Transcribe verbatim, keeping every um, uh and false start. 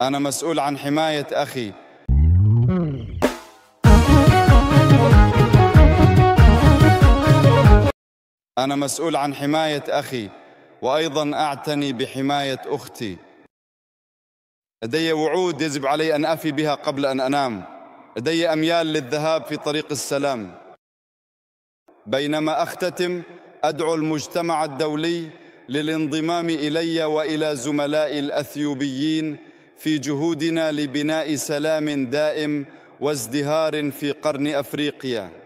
أنا مسؤول عن حماية أخي. أنا مسؤول عن حماية أخي، وأيضاً أعتني بحماية أختي. لدي وعود يجب علي أن أفي بها قبل أن أنام. لدي أميال للذهاب في طريق السلام. بينما أختتم، أدعو المجتمع الدولي للانضمام إلي وإلى زملائي الأثيوبيين في جهودنا لبناء سلام دائم وازدهار في قرن أفريقيا.